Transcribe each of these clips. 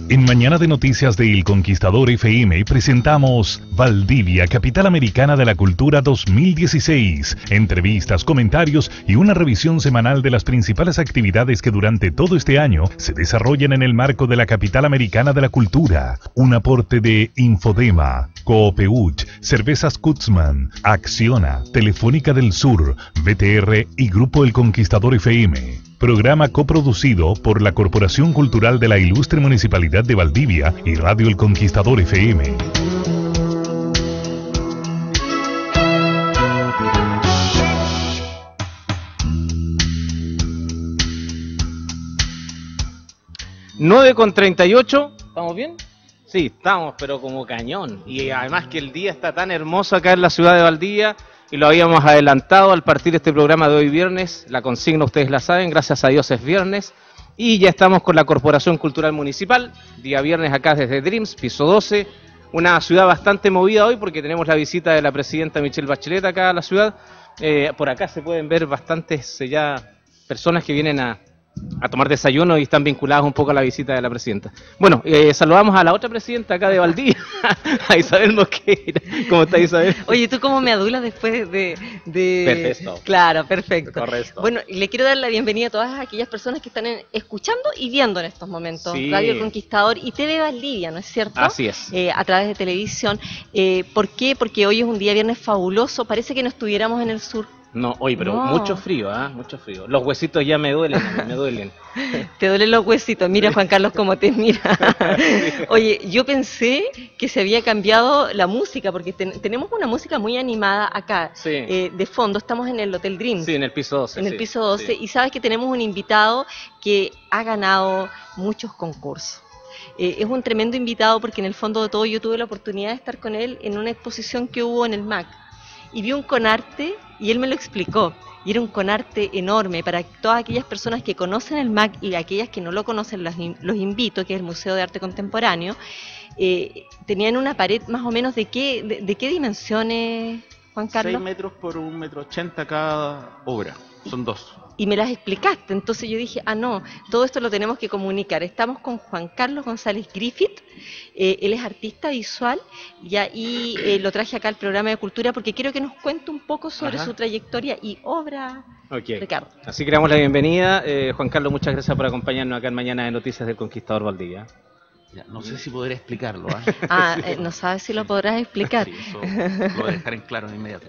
En Mañana de Noticias de El Conquistador FM presentamos Valdivia, Capital Americana de la Cultura 2016. Entrevistas, comentarios y una revisión semanal de las principales actividades que durante todo este año se desarrollan en el marco de la Capital Americana de la Cultura. Un aporte de Infodema, Coopeuch, Cervezas Kutzman, Acciona, Telefónica del Sur, BTR y Grupo El Conquistador FM. Programa coproducido por la Corporación Cultural de la Ilustre Municipalidad de Valdivia y Radio El Conquistador FM. (9:38) ¿Estamos bien? Sí, estamos, pero como cañón. Y además que el día está tan hermoso acá en la ciudad de Valdivia. Y lo habíamos adelantado al partir de este programa de hoy viernes. La consigna ustedes la saben, gracias a Dios es viernes. Y ya estamos con la Corporación Cultural Municipal, día viernes acá desde Dreams, piso 12. Una ciudad bastante movida hoy porque tenemos la visita de la presidenta Michelle Bachelet acá a la ciudad. Por acá se pueden ver bastantes ya personas que vienen a tomar desayuno y están vinculadas un poco a la visita de la presidenta. Bueno, saludamos a la otra presidenta acá de Valdivia, a Isabel Mosquera. ¿Cómo está, Isabel? Oye, ¿tú cómo me adulas después de...? Perfecto. Claro, perfecto. Correcto. Bueno, le quiero dar la bienvenida a todas aquellas personas que están escuchando y viendo en estos momentos Sí. Radio El Conquistador y TV Valdivia, ¿no es cierto? Así es. A través de televisión. ¿Por qué? Porque hoy es un día viernes fabuloso. Parece que no estuviéramos en el sur. No, hoy, pero No. mucho frío, mucho frío. Los huesitos ya me duelen, me duelen. Te duelen los huesitos. Mira, Juan Carlos, cómo te mira. Oye, yo pensé que se había cambiado la música, porque tenemos una música muy animada acá. Sí. De fondo, estamos en el Hotel Dreams. Sí, en el piso 12. En el sí, piso 12. sí. Y sabes que tenemos un invitado que ha ganado muchos concursos. Es un tremendo invitado porque en el fondo de todo yo tuve la oportunidad de estar con él en una exposición que hubo en el MAC. Y vi un conarte y él me lo explicó. Y era un conarte enorme para todas aquellas personas que conocen el MAC y aquellas que no lo conocen, los invito, que es el Museo de Arte Contemporáneo. Tenían una pared más o menos de qué dimensiones, Juan Carlos. 6 metros por 1,80 m cada obra, son dos. Y me las explicaste, entonces yo dije, no, todo esto lo tenemos que comunicar. Estamos con Juan Carlos González Griffith, él es artista visual, y ahí lo traje acá al programa de cultura porque quiero que nos cuente un poco sobre su trayectoria y obra, Ricardo. Así que le damos la bienvenida. Juan Carlos, muchas gracias por acompañarnos acá en Mañana de Noticias del Conquistador Valdivia. Ya, no sé si podré explicarlo. No sabes si lo podrás explicar. Sí, eso lo voy a dejar en claro de inmediato.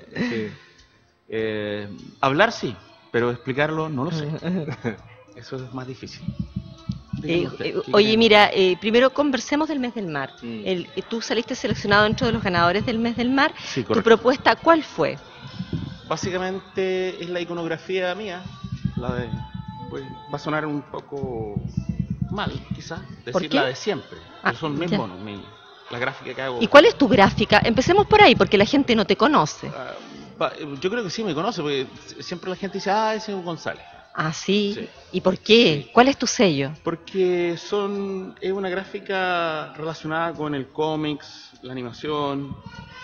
Hablar sí, pero explicarlo no lo sé. Eso es más difícil. Oye, mira, primero conversemos del Mes del Mar. Tú saliste seleccionado dentro de los ganadores del Mes del Mar. Sí, ¿Tu correcto. propuesta cuál fue? Básicamente es la iconografía mía. Pues, va a sonar un poco mal, quizás, ¿Por decir qué? la de siempre. Pero son mis ya. monos, la gráfica que hago. ¿Y cuál es tu gráfica? Empecemos por ahí, porque la gente no te conoce. Yo creo que sí me conoce, porque siempre la gente dice, ese es González. Ah, ¿sí? Sí. ¿Y por qué? Sí. ¿Cuál es tu sello? Porque es una gráfica relacionada con el cómics, la animación.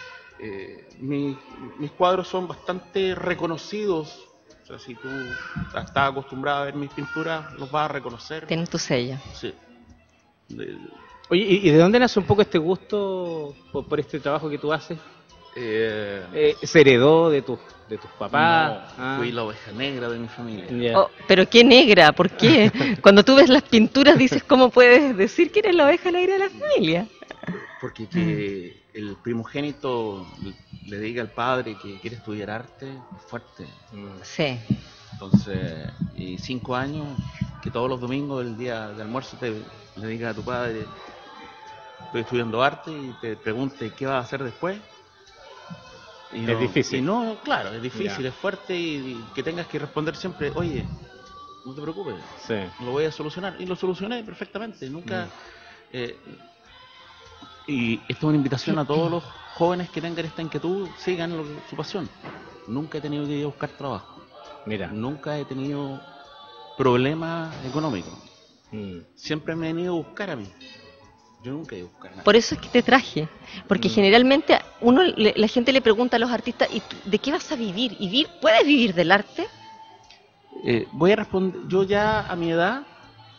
Mis cuadros son bastante reconocidos. O sea, si tú estás acostumbrado a ver mis pinturas, los vas a reconocer. Tienes tu sello. Sí. Oye, ¿y de dónde nace un poco este gusto por este trabajo que tú haces? ¿Se heredó de tus papás? No, fui la oveja negra de mi familia. Ya. Oh, pero qué negra, ¿por qué? Cuando tú ves las pinturas dices, ¿cómo puedes decir que eres la oveja negra de la familia? Porque que el primogénito le diga al padre que quiere estudiar arte es fuerte. Sí. Entonces, y 5 años, que todos los domingos, el día de almuerzo, le diga a tu padre, estoy estudiando arte, y te pregunte qué vas a hacer después. Y Es difícil. Y no, claro, es difícil, Ya. es fuerte, y que tengas que responder siempre, oye, no te preocupes, Sí. lo voy a solucionar. Y lo solucioné perfectamente, nunca... y esto es una invitación a todos los jóvenes que tengan esta inquietud, sigan su pasión. Nunca he tenido que ir a buscar trabajo. Mira. Nunca he tenido problemas económicos. Mm. Siempre me han ido a buscar a mí. Yo nunca he ido a buscar a nadie. Por eso es que te traje, porque generalmente la gente le pregunta a los artistas, ¿y tú, de qué vas a vivir? ¿Y puedes vivir del arte? Voy a responder, yo ya a mi edad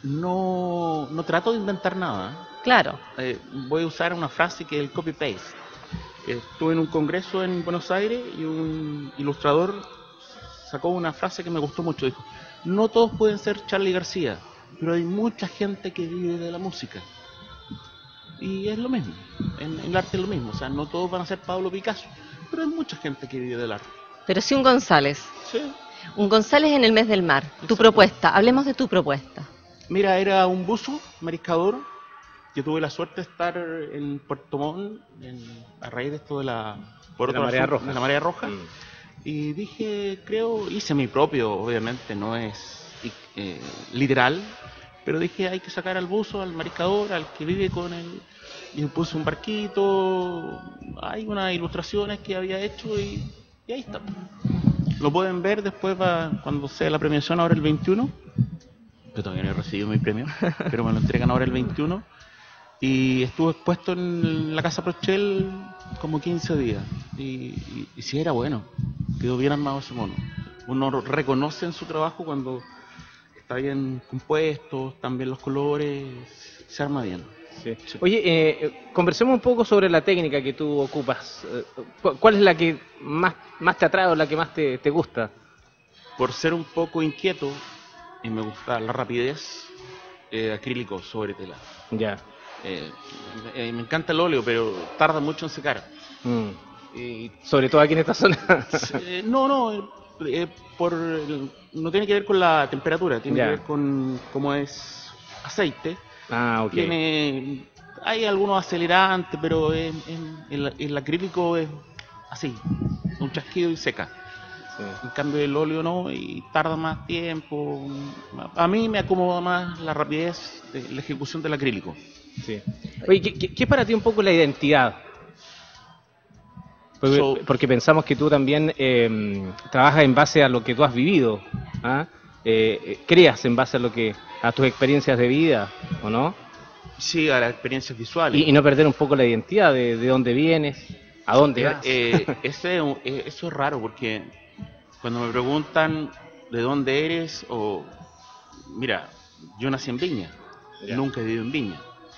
no trato de inventar nada. Claro. Voy a usar una frase que es el copy-paste. Estuve en un congreso en Buenos Aires y un ilustrador sacó una frase que me gustó mucho. Dijo, no todos pueden ser Charly García, pero hay mucha gente que vive de la música. Y es lo mismo, en el arte es lo mismo. O sea, no todos van a ser Pablo Picasso, pero hay mucha gente que vive del arte. Pero sí un González. Sí. Un González en el mes del mar. Tu Exacto. propuesta, hablemos de tu propuesta. Mira, era un buzo mariscador. Yo tuve la suerte de estar en Puerto Montt a raíz de esto de la marea roja. De la marea roja. Y dije, hice mi propio, obviamente no es literal, pero dije hay que sacar al buzo, al mariscador, al que vive con él. Y puse un barquito, hay unas ilustraciones que había hecho y ahí está. Lo pueden ver después cuando sea la premiación ahora el 21. Yo todavía no he recibido mi premio, pero me lo entregan ahora el 21. Y estuve expuesto en la Casa Prochel como 15 días. Y sí era bueno, quedó bien armado ese mono. Uno reconoce en su trabajo cuando está bien compuesto, están bien los colores, se arma bien. Sí. Oye, conversemos un poco sobre la técnica que tú ocupas. ¿Cuál es la que más te atrae o la que más te gusta? Por ser un poco inquieto y me gusta la rapidez, acrílico sobre tela. Ya. Me encanta el óleo, pero tarda mucho en secar. Y sobre todo aquí en esta zona. No tiene que ver con la temperatura, tiene que ver con cómo es aceite. Ah, ok. Hay algunos acelerantes, pero el acrílico es así, un chasquido y seca. Sí. En cambio el óleo no, y tarda más tiempo. A mí me acomoda más la rapidez de la ejecución del acrílico. Sí. Oye, ¿qué es para ti un poco la identidad? Porque pensamos que tú también trabajas en base a lo que tú has vivido, ¿ah? Creas en base a tus experiencias de vida, ¿o no? Sí, a las experiencias visuales. Y no perder un poco la identidad de dónde vienes, a dónde vas. Eso es raro, porque cuando me preguntan de dónde eres, mira, yo nací en Viña, nunca he vivido en Viña.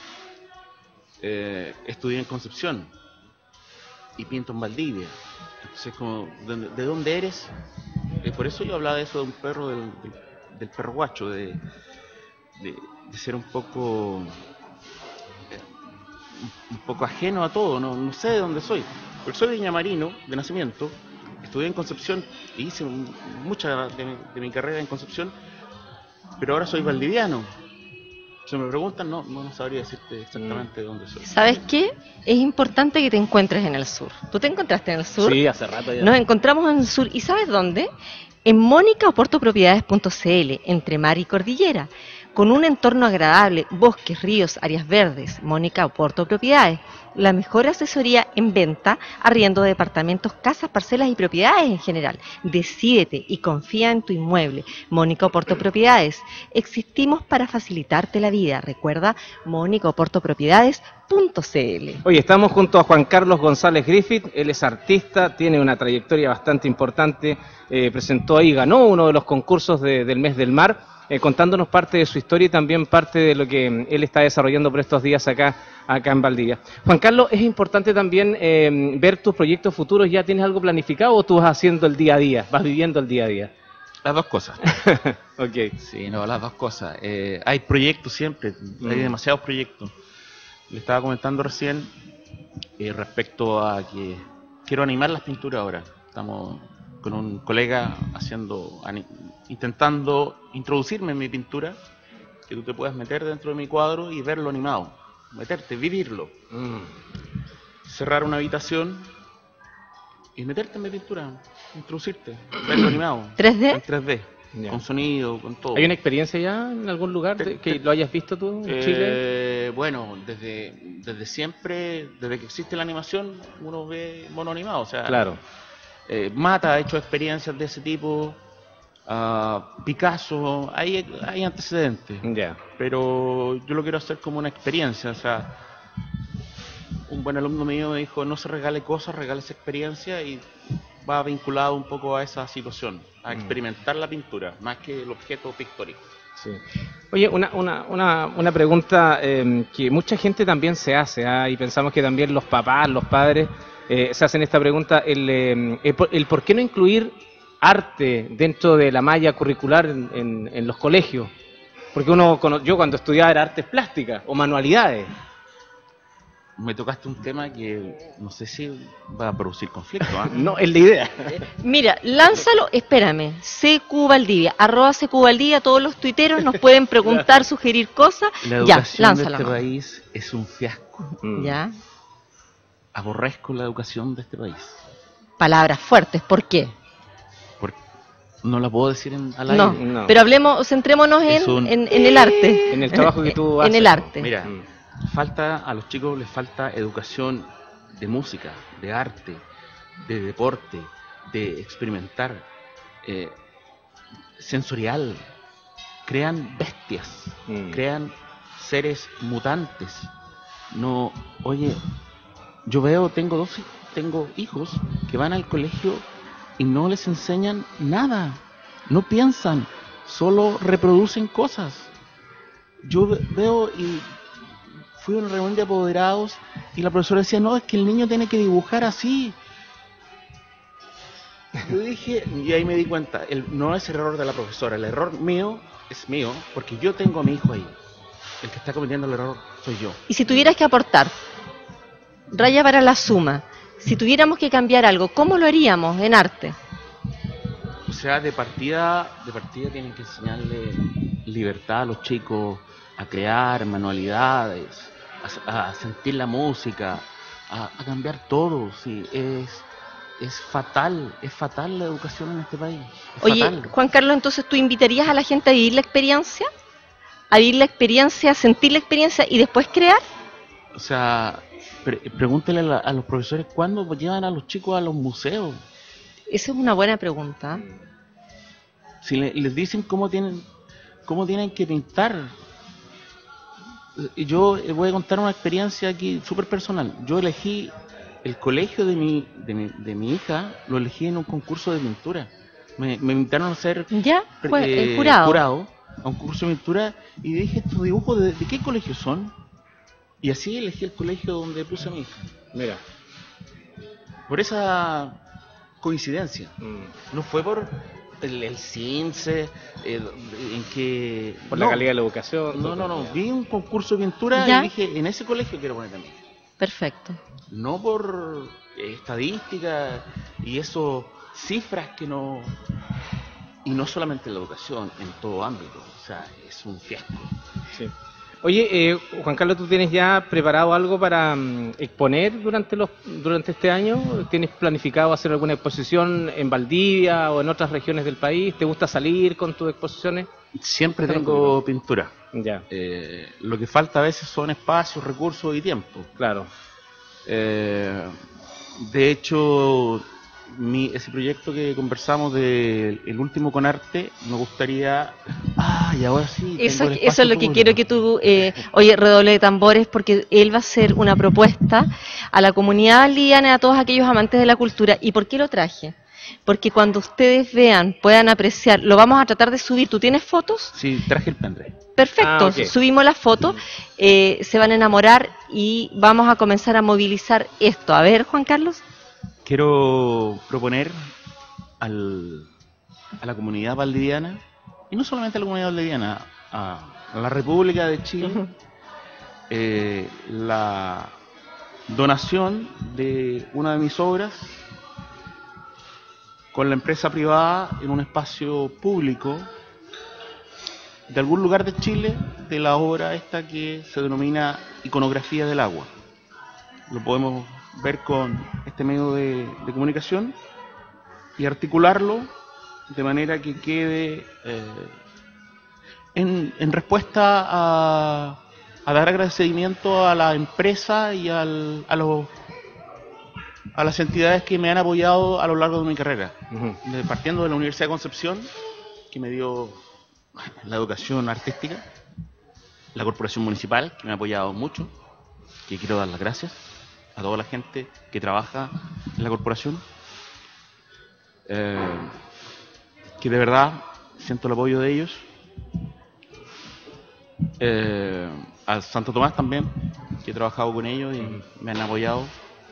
Estudié en Concepción y pinto en Valdivia. Entonces, como, ¿de dónde eres? Por eso yo hablaba de eso de un perro, del perro guacho, de ser un poco ajeno a todo, no sé de dónde soy. Porque soy viñamarino de nacimiento, estudié en Concepción y hice mucha de mi carrera en Concepción, pero ahora soy valdiviano. Si me preguntan, no sabría decirte exactamente de dónde soy. ¿Sabes qué? Es importante que te encuentres en el sur. ¿Tú te encontraste en el sur? Sí, hace rato ya. Nos encontramos en el sur. ¿Y sabes dónde? En monicaoportopropiedades.cl, entre mar y cordillera, con un entorno agradable, bosques, ríos, áreas verdes. Mónica Oporto Propiedades, la mejor asesoría en venta, arriendo de departamentos, casas, parcelas y propiedades en general. Decídete y confía en tu inmueble. Mónica Oporto Propiedades, existimos para facilitarte la vida. Recuerda, monicaoportopropiedades.cl. Oye, estamos junto a Juan Carlos González Griffith. Él es artista, tiene una trayectoria bastante importante, presentó y ganó uno de los concursos del Mes del Mar, contándonos parte de su historia y también parte de lo que él está desarrollando por estos días acá en Valdivia. Juan Carlos, es importante también ver tus proyectos futuros. ¿Ya tienes algo planificado o tú vas haciendo el día a día, vas viviendo el día a día? Las dos cosas. Okay. Sí, las dos cosas. Hay proyectos siempre, hay demasiados proyectos. Le estaba comentando recién respecto a que quiero animar las pinturas ahora. Estamos con un colega intentando introducirme en mi pintura, que tú te puedas meter dentro de mi cuadro y verlo animado, vivirlo, cerrar una habitación y meterte en mi pintura, introducirte, verlo animado, ¿3D? en 3D, con sonido, con todo. ¿Hay una experiencia ya en algún lugar que lo hayas visto tú en Chile? Bueno, desde siempre, desde que existe la animación, uno ve mono animado, o sea, claro. Mata ha hecho experiencias de ese tipo, Picasso, hay antecedentes, pero yo lo quiero hacer como una experiencia. O sea, un buen alumno mío me dijo, no se regale cosas, regales experiencia, y va vinculado un poco a esa situación, a experimentar la pintura, más que el objeto pictórico. Sí. Oye, una pregunta que mucha gente también se hace, ¿ah? Y pensamos que también los papás, los padres, se hacen esta pregunta, el por qué no incluir arte dentro de la malla curricular en los colegios. Porque yo cuando estudiaba era artes plásticas o manualidades. Me tocaste un tema que no sé si va a producir conflicto, ¿ah? No, es la idea. Mira, lánzalo, espérame, CQ Valdivia, @CQ Valdivia, todos los tuiteros nos pueden preguntar, sugerir cosas. La Ya, educación lánzalo. de este ¿no? país es un fiasco. Ya, Aborrezco la educación de este país. palabras fuertes, ¿por qué? Porque no la puedo decir al No, aire. No. pero hablemos, centrémonos en el arte. En el trabajo que tú haces. En el arte. Mira, a los chicos les falta educación de música, de arte, de deporte, de experimentar, sensorial. Crean bestias, crean seres mutantes. No, oye, yo tengo hijos que van al colegio y no les enseñan nada, no piensan, solo reproducen cosas. Yo veo y fui a una reunión de apoderados y la profesora decía, no, es que el niño tiene que dibujar así. Yo dije, y ahí me di cuenta, no es el error de la profesora, el error mío es mío, porque yo tengo a mi hijo ahí. El que está cometiendo el error soy yo. Y si tuvieras que aportar, raya para la suma, si tuviéramos que cambiar algo, ¿cómo lo haríamos en arte? O sea, de partida tienen que enseñarle libertad a los chicos, a crear manualidades, a sentir la música, a cambiar todo. Sí, es fatal la educación en este país. Oye, Fatal. Juan Carlos, entonces tú invitarías a la gente a vivir la experiencia, a sentir la experiencia y después crear. O sea, pregúntele a los profesores cuándo llevan a los chicos a los museos. Esa es una buena pregunta. Si les dicen cómo tienen que pintar. Y yo voy a contar una experiencia aquí súper personal. Yo elegí el colegio de mi hija, lo elegí en un concurso de pintura. Me invitaron a ser ¿Ya? El jurado. a un curso de pintura y dije, ¿estos dibujos de qué colegio son? Y así elegí el colegio donde puse a mi hija. Mira. Por esa coincidencia. No fue por el CINCE, en que... Por la calidad de la educación. No. Vi un concurso de pintura ¿Ya? y dije, en ese colegio quiero poner a mi hija. Perfecto. No por estadísticas y eso, cifras que no... Y no solamente en la educación, en todo ámbito. O sea, es un fiasco. Sí. Oye, Juan Carlos, ¿tú tienes ya preparado algo para exponer durante este año? ¿Tienes planificado hacer alguna exposición en Valdivia o en otras regiones del país? ¿Te gusta salir con tus exposiciones? Siempre tengo pintura. Ya, Lo que falta a veces son espacios, recursos y tiempo. claro. De hecho, ese proyecto que conversamos del último con arte, me gustaría... y ahora sí. Eso tengo el es espacio lo que público. quiero que tú, oye, redoble de tambores, porque él va a hacer una propuesta a la comunidad valdiviana y a todos aquellos amantes de la cultura. ¿Y por qué lo traje? Porque cuando ustedes vean, puedan apreciar, lo vamos a tratar de subir. ¿Tú tienes fotos? Sí, traje el pendrive. Perfecto, Ok. subimos las fotos, se van a enamorar y vamos a comenzar a movilizar esto. A ver, Juan Carlos. Quiero proponer a la comunidad valdiviana, y no solamente a la comunidad valdiviana, a la República de Chile, la donación de una de mis obras con la empresa privada en un espacio público de algún lugar de Chile, de la obra esta que se denomina Iconografía del Agua. Lo podemos ver con este medio de comunicación y articularlo de manera que quede en respuesta a dar agradecimiento a la empresa y a las entidades que me han apoyado a lo largo de mi carrera. Partiendo de la Universidad de Concepción, que me dio la educación artística, la Corporación Municipal, que me ha apoyado mucho, que quiero dar las gracias a toda la gente que trabaja en la corporación, que de verdad siento el apoyo de ellos, Al Santo Tomás también, que he trabajado con ellos y me han apoyado.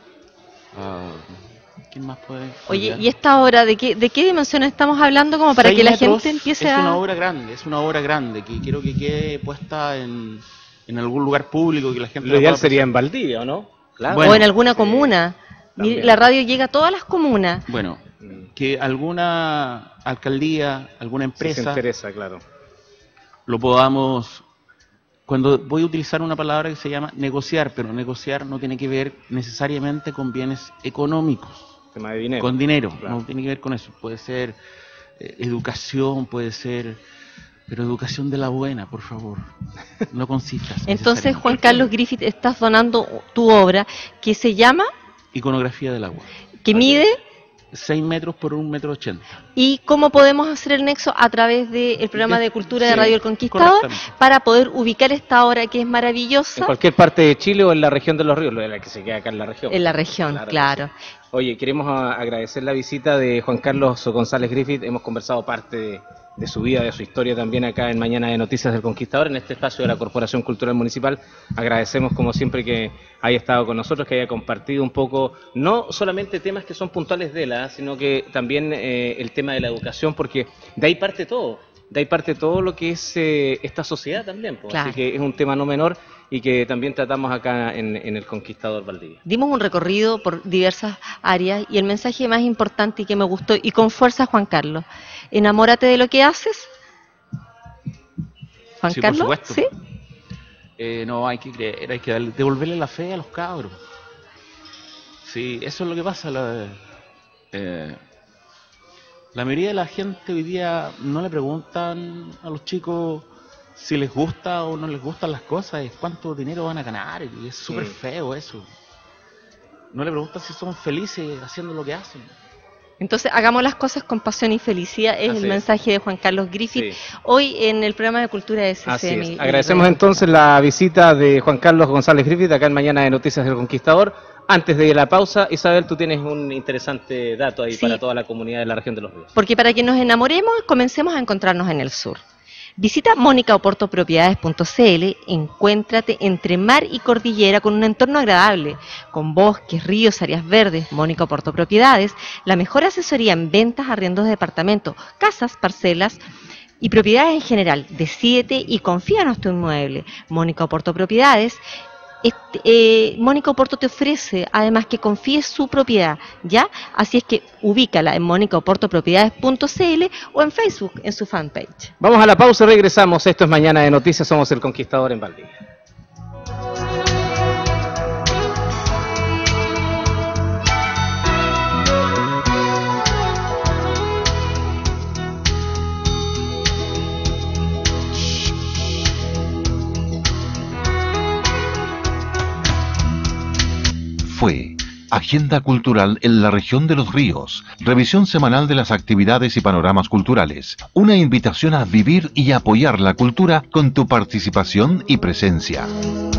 ¿Quién más puede? Oye, ¿y esta obra de qué dimensión estamos hablando como para 6 que la metros, gente empiece es a...? Es una obra grande que quiero que quede puesta en algún lugar público, que la gente Lo la ideal pueda sería apreciar. en Valdivia, ¿o no? Claro. Bueno, o en alguna comuna. Mire, también. la radio llega a todas las comunas. Bueno, que alguna alcaldía, alguna Si se empresa, interesa, claro. lo podamos... Cuando voy a utilizar una palabra que se llama negociar, pero negociar no tiene que ver necesariamente con bienes económicos, Tema de dinero. con dinero, Claro. no tiene que ver con eso. Puede ser educación, puede ser... Pero educación de la buena, por favor, no con cifras. Entonces, Juan necesariamente. Carlos Griffith, estás donando tu obra que se llama, Iconografía del agua. que mide, 6 metros por 1,80 metros. y cómo podemos hacer el nexo a través del programa de cultura de Sí, Radio El Conquistador correctamente. para poder ubicar esta obra que es En maravillosa cualquier parte de Chile o en la región de los ríos, lo de la que se queda acá en la región. en la región, Claro que claro. sí. Oye, queremos agradecer la visita de Juan Carlos González Griffith. Hemos conversado parte de su vida, de su historia también acá en Mañana de Noticias del Conquistador, en este espacio de la Corporación Cultural Municipal. Agradecemos como siempre que haya estado con nosotros, que haya compartido un poco, no solamente temas que son puntuales de él, sino que también el tema de la educación, porque de ahí parte todo. De ahí parte todo lo que es esta sociedad también. Pues. Claro. Así que es un tema no menor y que también tratamos acá en el Conquistador Valdivia. Dimos un recorrido por diversas áreas y el mensaje más importante y que me gustó, y con fuerza, Juan Carlos, enamórate de lo que haces. Juan Sí, por Carlos, supuesto. ¿sí? No, hay que creer, hay que devolverle la fe a los cabros. Sí, eso es lo que pasa. La mayoría de la gente hoy día no le preguntan a los chicos si les gusta o no les gustan las cosas, es cuánto dinero van a ganar, y es súper feo eso. No le preguntan si son felices haciendo lo que hacen. Entonces, hagamos las cosas con pasión y felicidad, es Así el es. mensaje de Juan Carlos Griffith, Sí. hoy en el programa de Cultura de Así SCM. es. Agradecemos entonces la visita de Juan Carlos González Griffith acá en Mañana de Noticias del Conquistador. Antes de la pausa, Isabel, tú tienes un interesante dato ahí Sí. para toda la comunidad de la región de los ríos. Porque para que nos enamoremos, comencemos a encontrarnos en el sur. Visita monicaoportopropiedades.cl, encuéntrate entre mar y cordillera con un entorno agradable, con bosques, ríos, áreas verdes. Mónica Oporto Propiedades, la mejor asesoría en ventas, arriendos de departamentos, casas, parcelas y propiedades en general. Decídete y confía en nuestro inmueble. Mónica Oporto Propiedades. Mónica Oporto te ofrece además que confíes su propiedad, ¿ya? Así es que ubícala en monicaoportopropiedades.cl o en Facebook en su fanpage. Vamos a la pausa y regresamos. Esto es Mañana de Noticias, somos el Conquistador en Valdivia. Fue Agenda Cultural en la región de los ríos, revisión semanal de las actividades y panoramas culturales, una invitación a vivir y apoyar la cultura con tu participación y presencia.